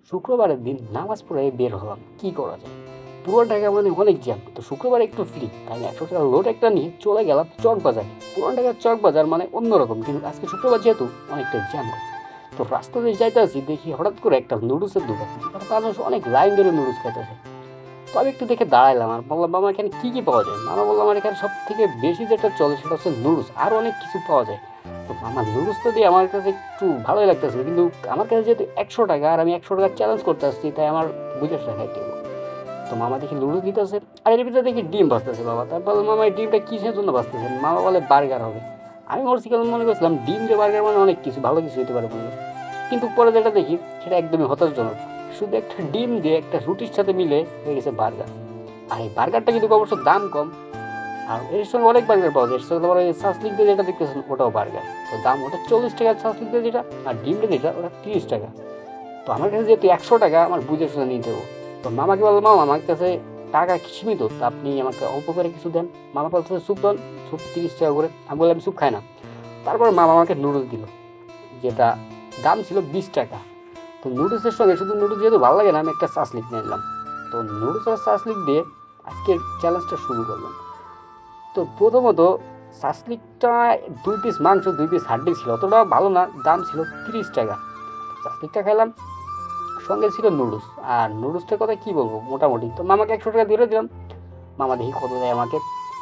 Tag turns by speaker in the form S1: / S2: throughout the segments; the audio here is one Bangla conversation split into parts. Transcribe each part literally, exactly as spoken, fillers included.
S1: শুক্রবারের দিন নামাজ পড়ে বের হলাম, কি করা যায়, পুরো ঢাকা মানে অনেক জ্যাম। তো শুক্রবার একটু ফ্রি, তাই একশো টাকা লোড একটা নিয়ে চলে গেলাম চক বাজারে। পুরান ঢাকার চক বাজার মানে অন্যরকম, কিন্তু আজকে শুক্রবার যেহেতু অনেকটা জ্যাম। তো রাস্তা দিয়ে যাইতে আসি, দেখি হঠাৎ করে একটা নুডলসের দোকান, যেখানে মানুষ অনেক লাইন ধরে নুডলস খাইতেছে। তো আমি একটু দেখে দাঁড়াইলাম আর বললাম, মামা এখানে কী কী পাওয়া যায়? মামা বললাম, আমার এখানে সব থেকে বেশি যেটা চলে সেটা হচ্ছে নুডলস, আর অনেক কিছু পাওয়া যায়। তো মামা নুডলসটা দিয়ে আমার কাছে একটু ভালোই লাগতেছিল, কিন্তু আমার কাছে যেহেতু একশো টাকা আর আমি একশো টাকা চ্যালেঞ্জ করতে আসছি, তাই আমার বুঝে টাকা খাইতে হবে। তো মামা দেখি নুডলস দিতেছে, আর এর ভিতরে দেখি ডিম ভাজতেছে বাবা। তার বললাম, মামা এই ডিমটা কিসের জন্য ভাজতেছেন? মামা বলে বার্গার হবে। আমি মরছি কেন মনে করছিলাম ডিম দিয়ে বার্গার মানে অনেক কিছু ভালো কিছু হতে পারে বলে, কিন্তু পরে যেটা দেখি সেটা একদমই হতাশজনক। শুধু একটা ডিম দিয়ে একটা রুটির সাথে মিলে হয়ে গেছে বার্গার। আর এই বার্গারটা কিন্তু অবশ্য দাম কম, আর এর সঙ্গে অনেক বার্গার পাওয়া যায়। এর সঙ্গে তোমার ওই সাসলিক দিয়ে যেটা দেখতেছেন ওটাও বার্গার, তো দাম ওটা চল্লিশ টাকা সাসলিক দিয়ে যেটা, আর ডিমটা যেটা ওটা তিরিশ টাকা। তো আমার কাছে যেহেতু একশো টাকা, আমার বুঝে শুনে নিতে হবে। তো মামাকে বললাম, মামা আমার কাছে টাকা সীমিত, তো আপনি আমাকে অল্প করে কিছু দেন। মামা বলছে স্যুপ দেন, স্যুপ তিরিশ টাকা করে। আমি বললাম স্যুপ খাই না। তারপর মামা আমাকে নুডলস দিল, যেটা দাম ছিল বিশ টাকা। তো নুডলসের সঙ্গে শুধু নুডলস যেহেতু ভালো লাগে না, আমি একটা সাসলিক নিয়ে নিলাম। তো নুডলস আর সাসলিক দিয়ে আজকের চ্যালেঞ্জটা শুরু করলাম। তো প্রথমত সাসলিকটা দুই পিস মাংস, দুই পিস হাড্ডি ছিল, অতটা ভালো না, দাম ছিল তিরিশ টাকা। সাসলিকটা খেলাম, সঙ্গে ছিল নুডলস। আর নুডলসটার কথা কী বলবো, মোটামুটি। তো মামাকে একশো টাকা দিয়ে দিলাম। মামা দেখি কত দেয় আমাকে।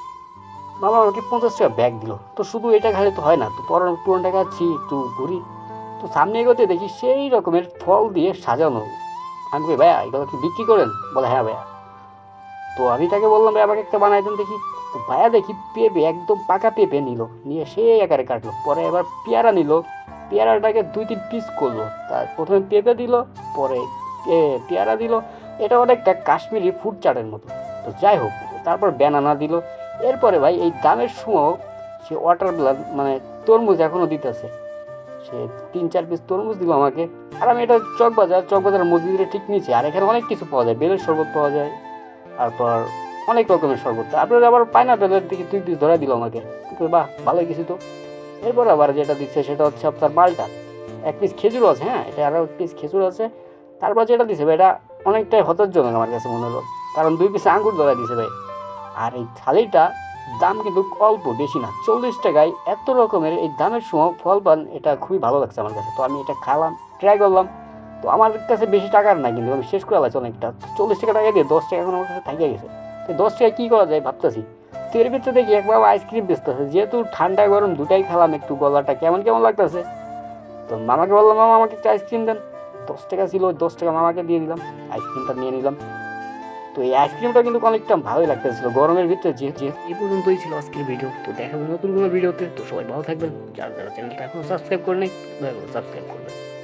S1: মামা আমাকে পঞ্চাশ টাকা ব্যাগ দিল। তো শুধু এটা খেলে তো হয় না, তো পরে পুরনো টাকা আছি একটু ঘুরি। তো সামনে এগোতে দেখি সেই রকমের ফল দিয়ে সাজানো। আমি বলি, ভাইয়া এগুলো কি বিক্রি করেন? বলে হ্যাঁ ভাইয়া। তো আমি তাকে বললাম, ভাই আমাকে একটা বানাই দেন দেখি। তো ভাইয়া দেখি পেঁপে, একদম পাকা পেঁপে নিল, নিয়ে সে আকারে কাটলো। পরে এবার পেয়ারা নিল, পেয়ারাটাকে দুই তিন পিস করলো। তার প্রথমে পেঁপে দিল, পরে পেয়ারা দিল। এটা অনেকটা কাশ্মীরি ফুড চাটের মতো। তো যাই হোক, তারপর ব্যানানা দিল। এরপরে ভাই এই দামের সময় সে ওয়াটার মেলন মানে তরমুজ এখনও দিতেছে। সে তিন চার পিস তরমুজ দিল আমাকে। আর আমি এটা চকবাজার, চকবাজারের মসজিদের ঠিক নিচে। আর এখানে অনেক কিছু পাওয়া যায়, বেলের শরবত পাওয়া যায়, তারপর অনেক রকমের শরবত। তারপরে আবার পাইনাপেলের দিকে দুই পিস ধরা দিল আমাকে। বাহ, ভালোই কিছু তো। এরপর আবার যেটা দিচ্ছে সেটা হচ্ছে আপনার মালটা, এক পিস খেজুর আছে। হ্যাঁ, এটা আরও এক পিস খেজুর আছে। তারপর যেটা দিচ্ছে ভাই, এটা অনেকটাই হতাশজনক আমার কাছে মনে হলো, কারণ দুই পিস আঙ্গুর ধরা দিছে ভাই। আর এই থালিটা দাম কিন্তু অল্প, বেশি না, চল্লিশ টাকায় এত রকমের এই দামের সময় ফল পান, এটা খুবই ভালো লাগছে আমার কাছে। তো আমি এটা খালাম, ট্রাই করলাম। তো আমার কাছে বেশি টাকার না, কিন্তু আমি শেষ করে আলাইছি অনেকটা। চল্লিশ টাকা টাকা দিয়ে দশ টাকা এখন আমার কাছে থাকিয়ে গেছে। তো দশ টাকা কী করা যায় ভাবতেছি। তো এর ভিতরে দেখি একবার আইসক্রিম বেচতেছে, যেহেতু ঠান্ডা গরম দুটাই খেলাম, একটু গলাটা কেমন কেমন লাগতেছে। তো মামাকে বললাম, মামা আমাকে একটা আইসক্রিম দেন। দশ টাকা ছিল, দশ টাকা মামাকে দিয়ে দিলাম, আইসক্রিমটা নিয়ে নিলাম। তো এই আইসক্রিমটা কিন্তু অনেকটা ভালোই লাগতেছিল গরমের ভিতরে। যে যে এই পর্যন্তই ছিল আজকের ভিডিও। তো দেখাবো নতুন কোনো ভিডিওতে। তো সবাই ভালো থাকবেন। যারা যারা চ্যানেলটা এখনো সাবস্ক্রাইব করে নেই, দয়া করে সাবস্ক্রাইব করবেন।